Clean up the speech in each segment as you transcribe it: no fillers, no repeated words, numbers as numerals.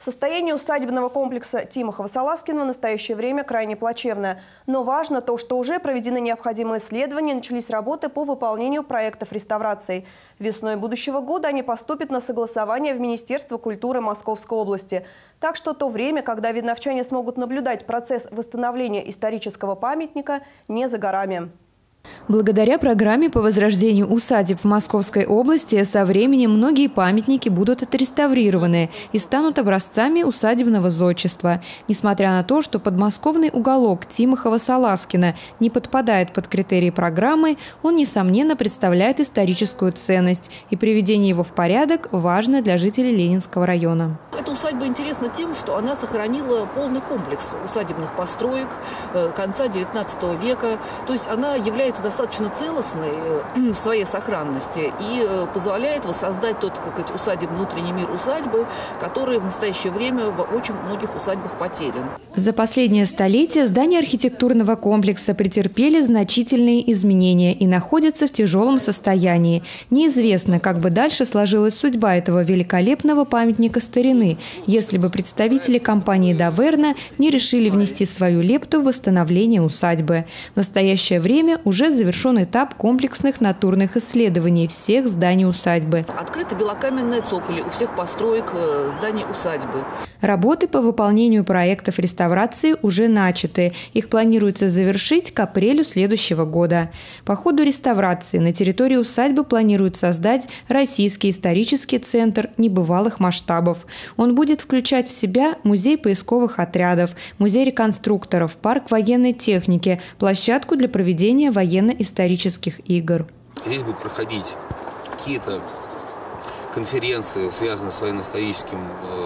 Состояние усадебного комплекса Тимохова-Саласкина в настоящее время крайне плачевное. Но важно то, что уже проведены необходимые исследования, начались работы по выполнению проектов реставрации. Весной будущего года они поступят на согласование в Министерство культуры Московской области. Так что то время, когда видновчане смогут наблюдать процесс восстановления исторического памятника, не за горами. Благодаря программе по возрождению усадеб в Московской области со временем многие памятники будут отреставрированы и станут образцами усадебного зодчества. Несмотря на то, что подмосковный уголок Тимохова-Саласкина не подпадает под критерии программы, он, несомненно, представляет историческую ценность, и приведение его в порядок важно для жителей Ленинского района. Эта усадьба интересна тем, что она сохранила полный комплекс усадебных построек конца XIX века. То есть она является достаточно целостной в своей сохранности и позволяет воссоздать тот, как сказать, усадебный внутренний мир усадьбы, который в настоящее время в очень многих усадьбах потерян. За последнее столетие здания архитектурного комплекса претерпели значительные изменения и находятся в тяжелом состоянии. Неизвестно, как бы дальше сложилась судьба этого великолепного памятника старины, если бы представители компании «Даверна» не решили внести свою лепту в восстановление усадьбы. В настоящее время уже завершен этап комплексных натурных исследований всех зданий усадьбы. Открыты белокаменные цоколи у всех построек зданий усадьбы. Работы по выполнению проектов реставрации уже начаты. Их планируется завершить к апрелю следующего года. По ходу реставрации на территории усадьбы планируют создать Российский исторический центр небывалых масштабов. Он будет включать в себя музей поисковых отрядов, музей реконструкторов, парк военной техники, площадку для проведения военно-исторических игр. Здесь будут проходить какие-то конференции, связанные с военно-историческим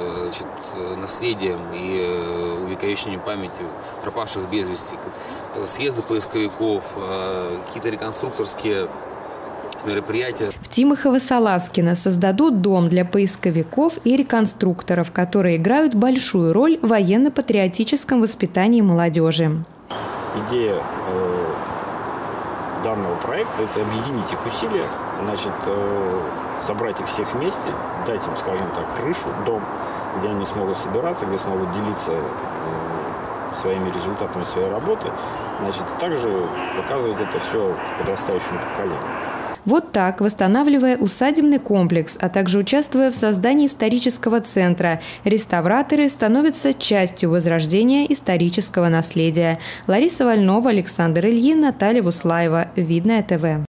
наследием и увековечением памяти пропавших без вести, съезды поисковиков, какие-то реконструкторские мероприятия. В Тимохово-Саласкино создадут дом для поисковиков и реконструкторов, которые играют большую роль в военно-патриотическом воспитании молодежи. Идея данного проекта – это объединить их усилия, значит, собрать их всех вместе, дать им, скажем так, крышу, дом, где они смогут собираться, где смогут делиться своими результатами своей работы, значит, также показывать это все подрастающему поколению. Вот так, восстанавливая усадебный комплекс, а также участвуя в создании исторического центра, реставраторы становятся частью возрождения исторического наследия. Лариса Вольнова, Александр Ильин, Наталья Буслаева. Видное ТВ.